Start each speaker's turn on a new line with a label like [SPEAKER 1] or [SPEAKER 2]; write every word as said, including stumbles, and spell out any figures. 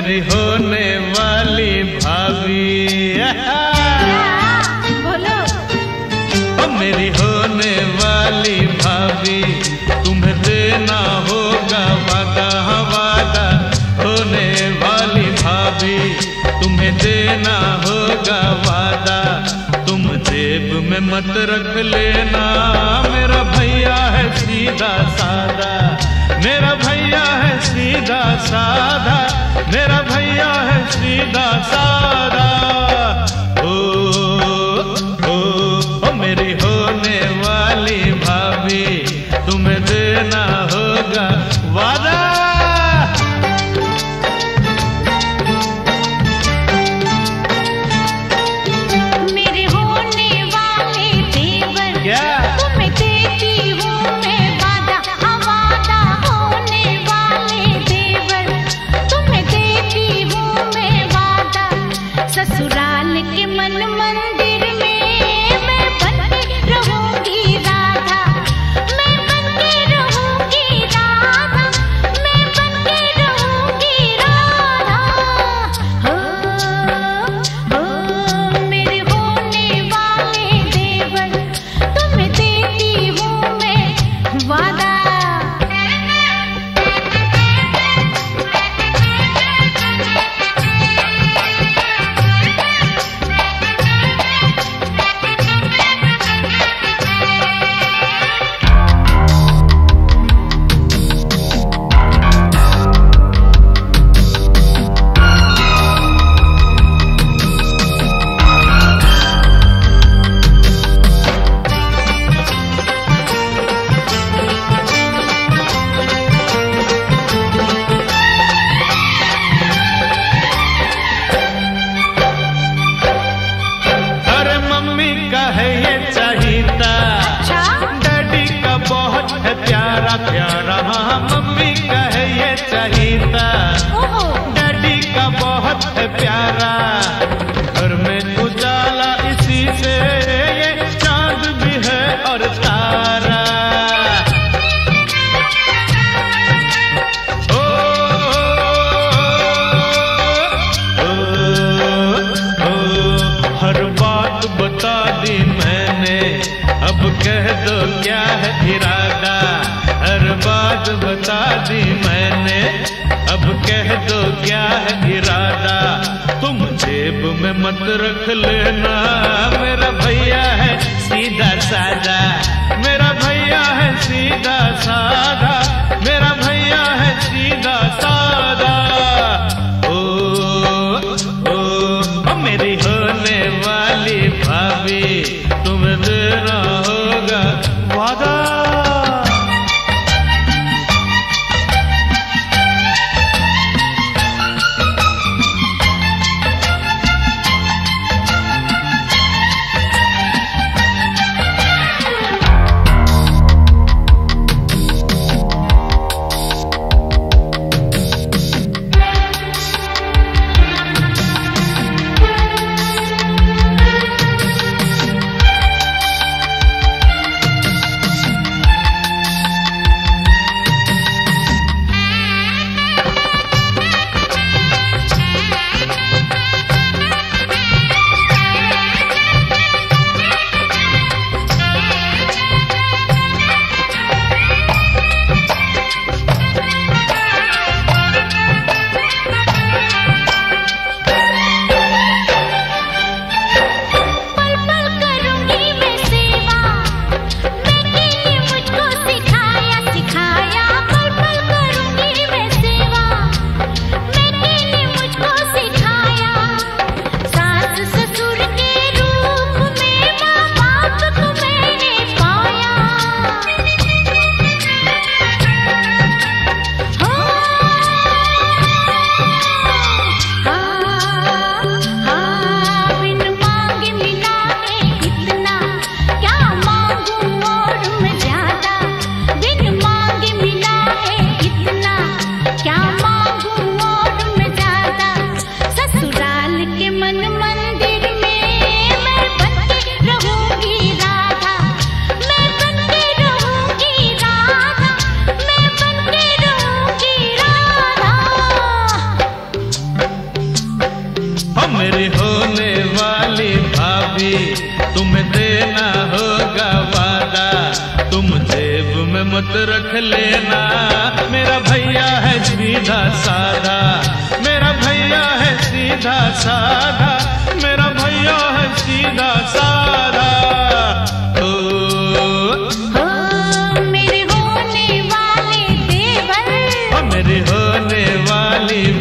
[SPEAKER 1] मेरी होने वाली भाभी,
[SPEAKER 2] बोलो।
[SPEAKER 1] ओ मेरी होने वाली भाभी, तुम्हें देना होगा वादा, वादा होने वाली भाभी, तुम्हें देना होगा वादा। तुम जेब में मत रख लेना, मेरा भैया है सीधा सादा, मेरा भैया है सीधा सादा, मेरा भैया है सीधा सादा। ओ ओ ओ मेरी होने वाली भाभी, तुम्हें देना होगा वादा।
[SPEAKER 2] मेरे होने वाले देवर,
[SPEAKER 1] क्या?
[SPEAKER 2] तुम्हें देती हूँ मैं वादा, वादा होने वाले देवर, तुम्हें देती हूँ मैं वादा। ससुराल के मन मंदिर में मैं बनके रहूंगी राधा, मैं बनके रहूंगी राधा, मैं बनके रहूंगी राधा। हो हो मेरे होने वाले देवर, तुम्हें देती हूँ मैं वादा।
[SPEAKER 1] अरे मम्मी का है ये चाहिता,
[SPEAKER 2] अच्छा?
[SPEAKER 1] डैडी का बहुत है प्यारा प्यारा, हाँ मम्मी का है ये चाहिता,
[SPEAKER 2] ओहो।
[SPEAKER 1] डैडी का बहुत है प्यारा। घर में उजाला इसी से, ये चांद भी है और तारा। ओ, ओ, ओ, ओ, हर बात बता दी मैंने, अब कह दो क्या है इरादा। हर बात बता दी मैंने, अब कह दो क्या है इरादा। तुम जेब में मत रख लेना, मेरा भैया है सीधा सादा, मेरा भैया है सीधा सादा, मेरा भैया है सीधा सादा। ओ ओ ओ मेरी होने वाली भाभी, तुम्हें देना होगा वादा। होने वाली भाभी तुम्हें देना होगा वादा, तुम जेब में मत रख लेना, मेरा भैया है सीधा साधा, मेरा भैया है सीधा साधा, मेरा भैया है सीधा साधा। ओ,
[SPEAKER 2] हो मेरे होने वाले देवर,
[SPEAKER 1] ओ मेरी होने वाली